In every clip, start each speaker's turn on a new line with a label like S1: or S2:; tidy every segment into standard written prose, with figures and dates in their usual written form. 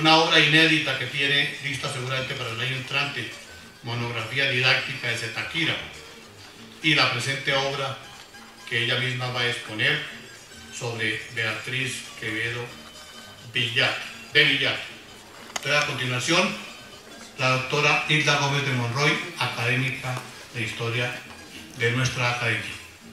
S1: una obra inédita que tiene lista seguramente para el año entrante, monografía didáctica de Zitáquira, y la presente obra que ella misma va a exponer sobre Beatriz Quevedo de Villar. Entonces, a continuación, la doctora Hilda Gómez de Monroy, académica de Historia de nuestra academia.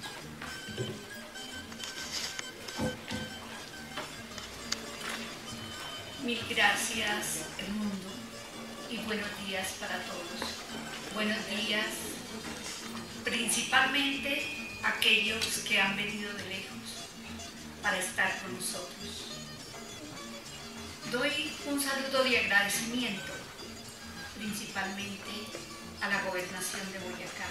S2: Mil gracias, Edmundo, y buenos días para todos. Buenos días, principalmente aquellos que han venido de lejos para estar con nosotros. Doy un saludo de agradecimiento, principalmente a la Gobernación de Boyacá,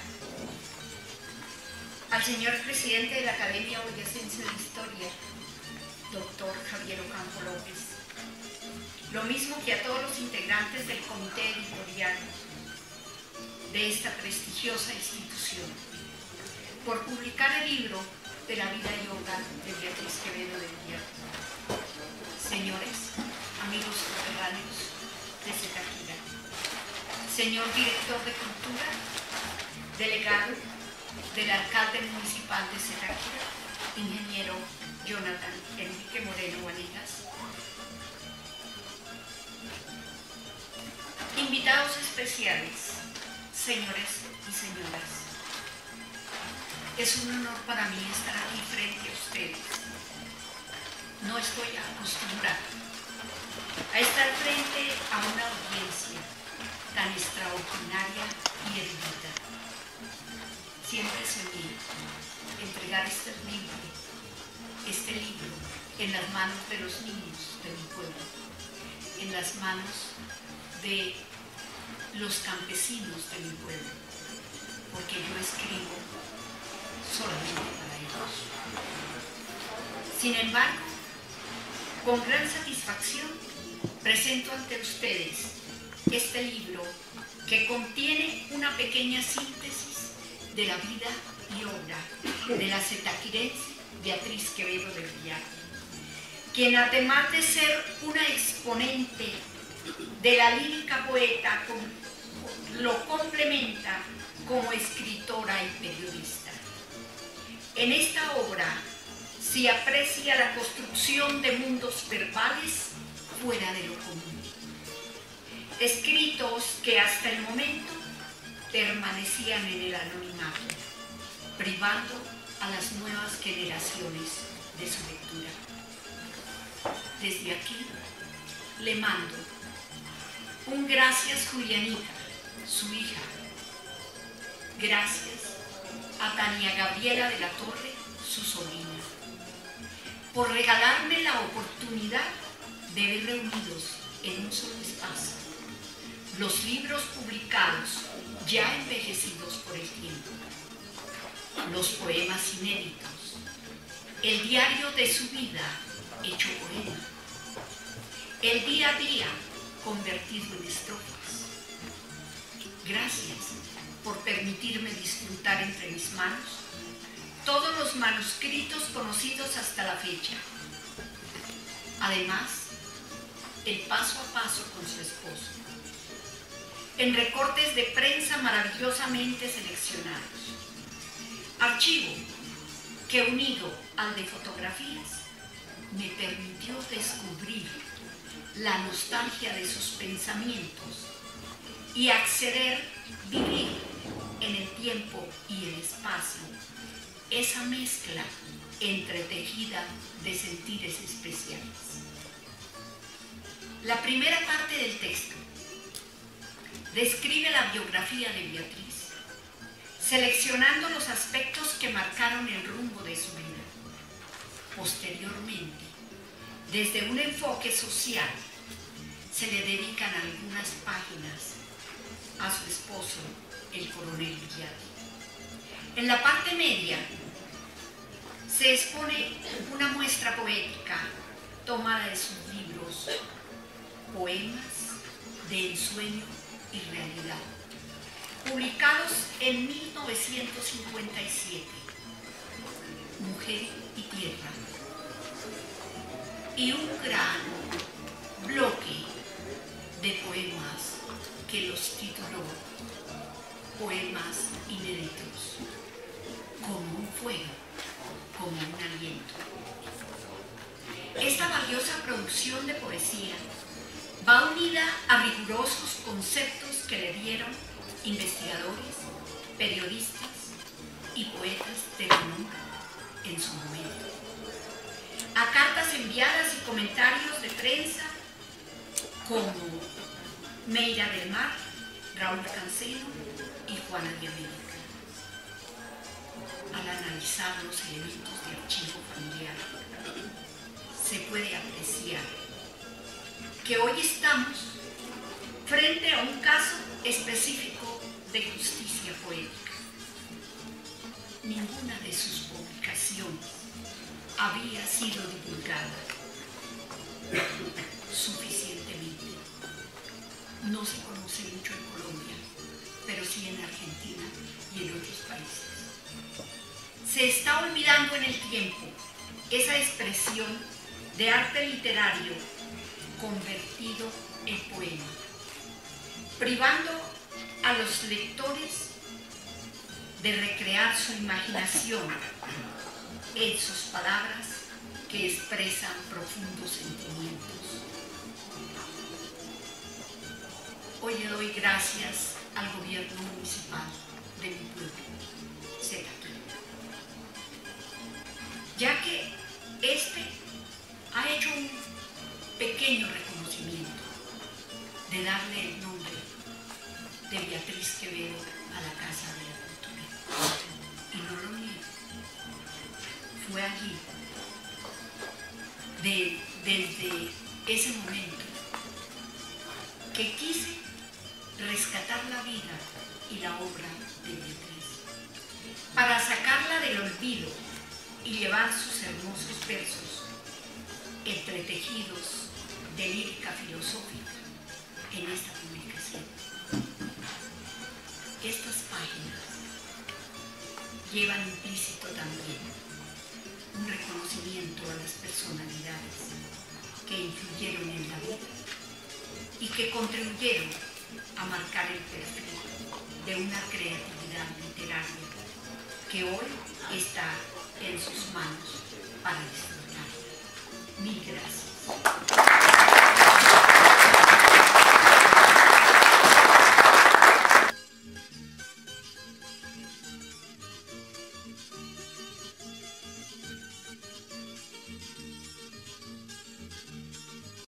S2: al señor presidente de la Academia Boyacense de Historia, doctor Javier Ocampo López, lo mismo que a todos los integrantes del comité editorial de esta prestigiosa institución, por publicar el libro de la vida y obra de Beatriz Quevedo de Villar. Señores, amigos coterráneos de Zitáquira, señor director de Cultura, delegado del alcalde municipal de Zitáquira, ingeniero Jonathan Enrique Moreno Vanegas, invitados especiales, señores y señoras. Es un honor para mí estar aquí frente a ustedes. No estoy acostumbrada a estar frente a una audiencia tan extraordinaria y erudita. Siempre soñé entregar este libro en las manos de los niños de mi pueblo, en las manos de los campesinos de mi pueblo, porque yo escribo solamente para ellos. Sin embargo, con gran satisfacción presento ante ustedes este libro que contiene una pequeña síntesis de la vida y obra de la zitáquirense Beatriz Quevedo de Villar, quien además de ser una exponente de la lírica poeta, lo complementa como escritora y periodista. En esta obra se aprecia la construcción de mundos verbales fuera de lo común, escritos que hasta el momento permanecían en el anonimato, privando a las nuevas generaciones de su lectura. Desde aquí le mando un gracias Julianita, su hija. Gracias a Tania Gabriela de la Torre, su sobrina, por regalarme la oportunidad de ver reunidos en un solo espacio los libros publicados ya envejecidos por el tiempo, los poemas inéditos, el diario de su vida hecho poema, el día a día convertido en estrofas. Gracias por permitirme disfrutar entre mis manos todos los manuscritos conocidos hasta la fecha. Además, el paso a paso con su esposo, en recortes de prensa maravillosamente seleccionados. Archivo que, unido al de fotografías, me permitió descubrir la nostalgia de sus pensamientos y acceder, vivir en el tiempo y el espacio esa mezcla entretejida de sentires especiales. La primera parte del texto describe la biografía de Beatriz, seleccionando los aspectos que marcaron el rumbo de su vida. Posteriormente, desde un enfoque social, se le dedican algunas páginas a su esposo, el coronel Villar. En la parte media se expone una muestra poética tomada de sus libros, Poemas de Ensueño y Realidad, publicados en 1957, Mujer y Tierra, y un gran bloque poemas que los tituló Poemas Inéditos, como un fuego, como un aliento. Esta valiosa producción de poesía va unida a rigurosos conceptos que le dieron investigadores, periodistas y poetas de renombre en su momento, a cartas enviadas y comentarios de prensa como Meira del Mar, Raúl Cancino y Juana de América. Al analizar los elementos de archivo familiar, se puede apreciar que hoy estamos frente a un caso específico de justicia poética. Ninguna de sus publicaciones había sido divulgada suficientemente. No se conoce mucho en Colombia, pero sí en Argentina y en otros países. Se está olvidando en el tiempo esa expresión de arte literario convertido en poema, privando a los lectores de recrear su imaginación en sus palabras que expresan profundos sentimientos. Hoy le doy gracias al gobierno municipal de mi pueblo, Zetaquira, ya que este ha hecho un pequeño reconocimiento de darle el nombre de Beatriz Quevedo a la Casa de la Cultura. Y no lo niego. Fue allí, desde ese momento, que quise rescatar la vida y la obra de Beatriz, para sacarla del olvido y llevar sus hermosos versos entretejidos de lírica filosófica en esta publicación. Estas páginas llevan implícito también un reconocimiento a las personalidades que influyeron en la vida y que contribuyeron a marcar el perfil de una creatividad literaria que hoy está en sus manos para disfrutar. Mil gracias.